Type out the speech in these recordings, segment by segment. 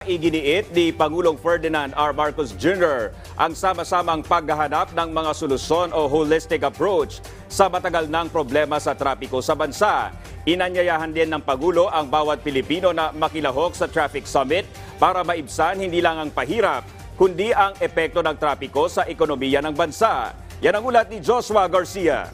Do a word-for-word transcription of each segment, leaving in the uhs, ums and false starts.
Iginiit ni Pangulong Ferdinand R. Marcos Junior ang sama-samang paghahanap ng mga solusyon o holistic approach sa matagal ng problema sa trapiko sa bansa. Inanyayahan din ng Pangulo ang bawat Pilipino na makilahok sa Traffic Summit para maibsan hindi lang ang pahirap, kundi ang epekto ng trapiko sa ekonomiya ng bansa. Yan ang ulat ni Joshua Garcia.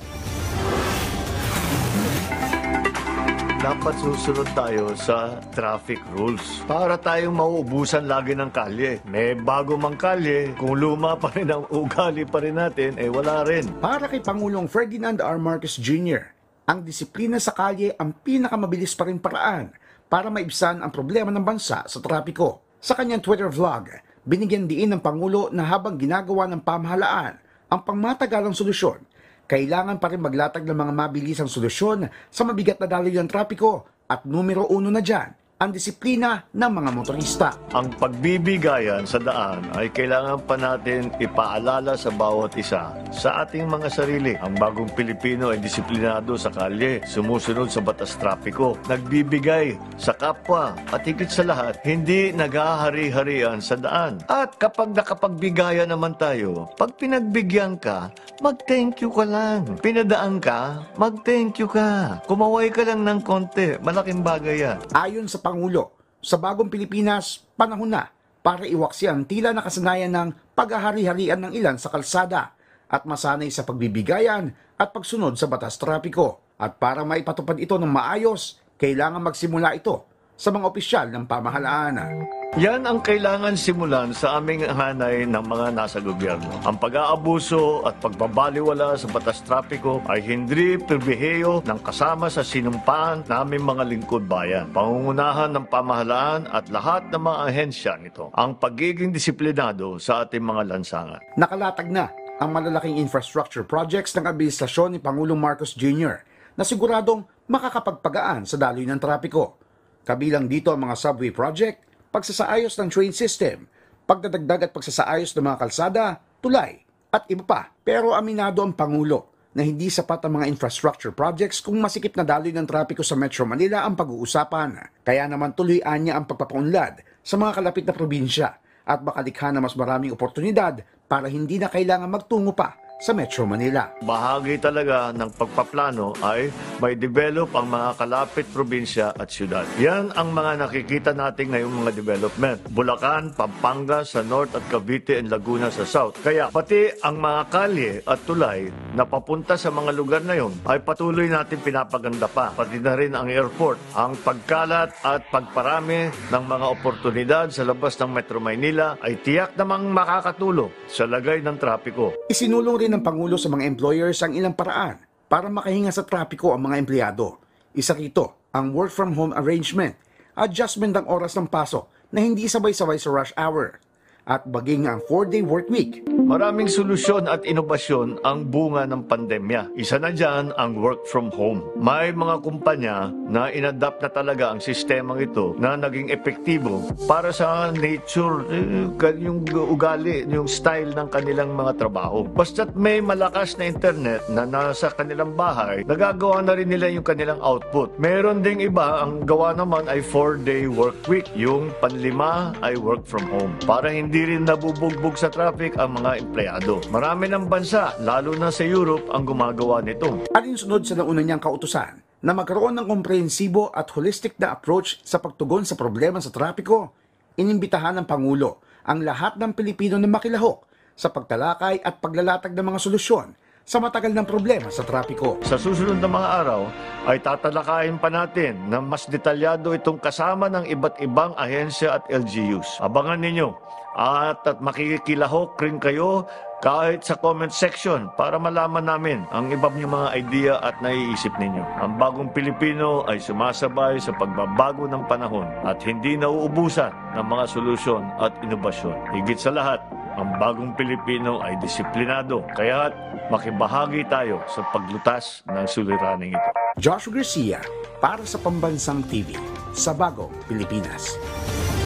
Dapat susunod tayo sa traffic rules para tayong mauubusan lagi ng kalye. May bago mang kalye, kung luma pa rin ang ugali pa rin natin, eh wala rin. Para kay Pangulong Ferdinand R. Marcos Junior, ang disiplina sa kalye ang pinakamabilis pa rin paraan para maibsan ang problema ng bansa sa trapiko. Sa kanyang Twitter vlog, binigyan diin ng Pangulo na habang ginagawa ng pamahalaan ang pangmatagalang solusyon, kailangan pa rin maglatag ng mga mabilisang solusyon sa mabigat na daloy ng trapiko at numero uno na dyan, ang disiplina ng mga motorista. Ang pagbibigayan sa daan ay kailangan pa natin ipaalala sa bawat isa sa ating mga sarili. Ang bagong Pilipino ay disiplinado sa kalye, sumusunod sa batas trapiko, nagbibigay sa kapwa at higit sa lahat, hindi naghahari-harian sa daan. At kapag nakapagbigayan naman tayo, pag pinagbigyan ka, mag-thank you ka lang. Pinadaan ka, mag-thank you ka. Kumaway ka lang ng konti, malaking bagay yan. Ayon sa Pangulo, sa bagong Pilipinas, panahon na para iwaksi ang tila na kasanayan ng paghahari-harian ng ilan sa kalsada at masanay sa pagbibigayan at pagsunod sa batas trapiko. At para maipatupad ito ng maayos, kailangan magsimula ito sa mga opisyal ng pamahalaan. Yan ang kailangan simulan sa aming hanay ng mga nasa gobyerno. Ang pag-aabuso at pagbabaliwala sa batas trapiko ay hindi pribilehiyo ng kasama sa sinumpaan naming mga lingkod bayan. Pangungunahan ng pamahalaan at lahat ng mga ahensya nito ang pagiging disiplinado sa ating mga lansangan. Nakalatag na ang malalaking infrastructure projects ng administrasyon ni Pangulong Marcos Junior na siguradong makakapagpagaan sa daloy ng trapiko. Kabilang dito ang mga subway project, pagsasaayos ng train system, pagdadagdag at pagsasaayos ng mga kalsada, tulay, at iba pa. Pero aminado ang Pangulo na hindi sapat ang mga infrastructure projects kung masikip na daloy ng trapiko sa Metro Manila ang pag-uusapan. Kaya naman tuloy-an niya ang pagpapaunlad sa mga kalapit na probinsya at makalikha na mas maraming oportunidad para hindi na kailangan magtungo pa sa Metro Manila. Bahagi talaga ng pagpaplano ay may develop ang mga kalapit probinsya at syudad. Yan ang mga nakikita natin ngayong mga development. Bulacan, Pampanga sa North at Cavite and Laguna sa South. Kaya pati ang mga kalye at tulay na papunta sa mga lugar na yon ay patuloy natin pinapaganda pa. Pati na rin ang airport. Ang pagkalat at pagparami ng mga oportunidad sa labas ng Metro Manila ay tiyak namang makakatulong sa lagay ng trapiko. Isinulong rin ng Pangulo sa mga employers ang ilang paraan para makahinga sa trapiko ang mga empleyado. Isa rito ang work from home arrangement, adjustment ng oras ng pasok na hindi sabay-sabay sa rush hour, at baging ang four-day work week. Maraming solusyon at inobasyon ang bunga ng pandemya. Isa na dyan ang work from home. May mga kumpanya na inadapt na talaga ang sistemang ito na naging epektibo para sa nature, eh, yung ugali, yung style ng kanilang mga trabaho. Basta't may malakas na internet na nasa kanilang bahay, nagagawa na rin nila yung kanilang output. Meron ding iba, ang gawa naman ay four-day work week. Yung panlima ay work from home. Para hindi rin nabubugbog sa traffic ang mga empleyado. Marami ng bansa, lalo na sa Europe, ang gumagawa nito. Alinsunod sa nauna niyang kautusan na magkaroon ng komprehensibo at holistic na approach sa pagtugon sa problema sa trapiko, inimbitahan ng Pangulo ang lahat ng Pilipino na makilahok sa pagtalakay at paglalatag ng mga solusyon sa matagal ng problema sa trapiko. Sa susunod na mga araw ay tatalakayin pa natin na mas detalyado itong kasama ng iba't ibang ahensya at L G Us. Abangan ninyo at, at makikilahok rin kayo kahit sa comment section para malaman namin ang iba niyong mga idea at naiisip ninyo. Ang bagong Pilipino ay sumasabay sa pagbabago ng panahon at hindi nauubusan ng mga solusyon at inobasyon. Higit sa lahat, ang bagong Pilipino ay disiplinado, kaya't makibahagi tayo sa paglutas ng suliraning ito. Joshua Garcia para sa Pambansang T V sa Bagong Pilipinas.